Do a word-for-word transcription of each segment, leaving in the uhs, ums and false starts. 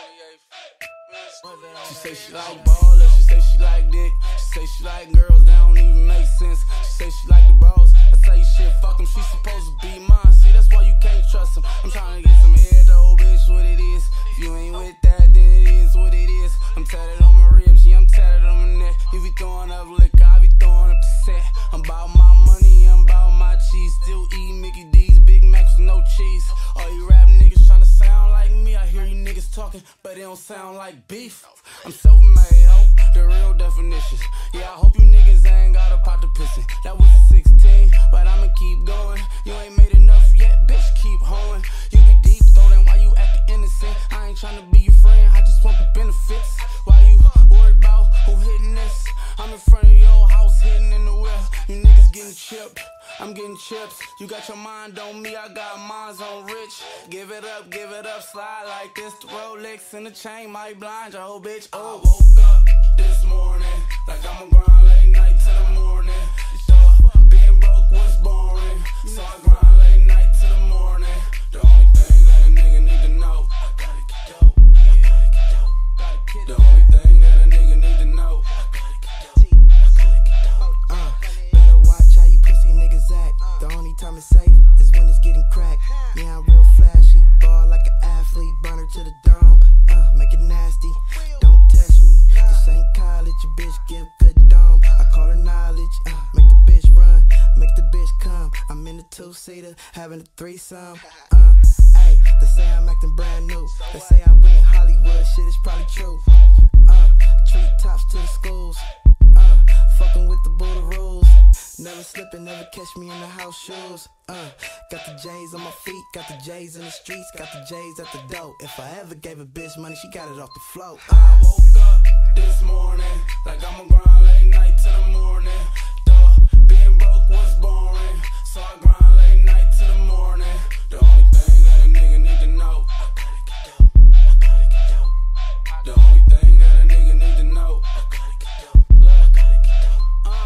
She say she like ballers, she say she like dick. She say she like girls that don't even make sense. She say she like the bros. I say shit, fuck them, she supposed to be mine. See, that's why you can't trust them. I'm trying to get some head, though, bitch, what it is. If you ain't with that, then it is what it is. I'm tatted on my ribs, yeah, I'm tatted on my neck. You be throwing up liquor, I be throwing up the set. I'm about my money, I'm about my cheese. Still eating Mickey D's, Big Macs with no cheese. All you rap niggas trying to sound like me. I hear you niggas talking, but it don't sound like beef. I'm self-made, ho, the real definition. Yeah, I hope you niggas ain't got a pot to pissin'. That was a sixteen, but I'ma keep going. You ain't made enough yet, bitch, keep hoeing. You be deep, though, then why you acting innocent? I ain't tryna be your friend, I just want the benefits. Why you worried about who hitting this? I'm in front of your house, hitting in the well. You niggas getting chipped, I'm getting chips. You got your mind on me, I got mines on rich. Give it up, give it up, slide like this. The Rolex and the chain might blind your whole bitch. Oh, I woke up this morning like I'ma grind late night till the morning. Thought being broke was boring, so I grind late night till the morning. The only thing that a nigga need to know, I gotta get dope, I gotta get dope, gotta get dope. The only thing that a nigga need to know, I gotta get dope, I gotta get dope. Uh, better watch how you pussy niggas act. The only time it's safe is when it's getting cracked. Yeah, I'm real flashy, ball like an athlete, burner to the dome. Uh, make it nasty, don't test me. This ain't college, your bitch give good dome. I call her knowledge, uh, make the bitch run, make the bitch come. I'm in the two-seater, having a threesome. Uh, hey, they say I'm acting brand new. They say I went Hollywood, shit is probably true. Uh, treat tops to the schools. Uh, fucking with the Buddha rules. Never slipping, never catch me in the house shoes. Uh, got the J's on my feet, got the J's in the streets, got the J's at the door. If I ever gave a bitch money, she got it off the float. Uh. I woke up this morning like I'ma grind late night till the morning. Duh, being broke was boring, so I grind late night till the morning. The only thing that a nigga need to know, I gotta get dope, I gotta get dope. The only thing that a nigga need to know, I gotta get dope, I gotta get dope. Uh,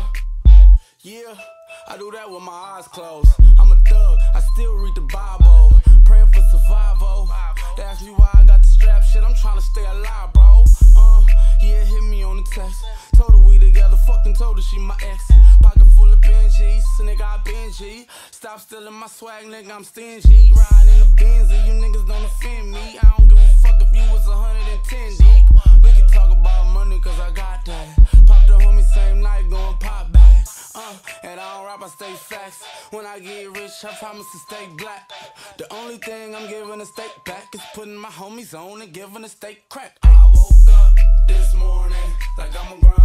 yeah, I do that with my eyes closed. I'm a thug, I still read the Bible, praying for survival. They ask me why I got the strap, shit, I'm trying to stay alive, bro. Uh, yeah, hit me on the text. Told her we together, fucked and told her she my ex. Pocket full of Benjis, nigga, I Benji. Stop stealing my swag, nigga, I'm stingy. Riding in the Benz and you niggas don't offend me. I don't give a fuck if you was one hundred ten deep. We can talk about money cause I got that. Pop the homie same night, going pop back. Uh, and I don't rap, I stay facts. When I get rich, I promise to stay black. The only thing I'm giving a steak back is putting my homies on and giving a steak crack. I woke up this morning like I'm a grind.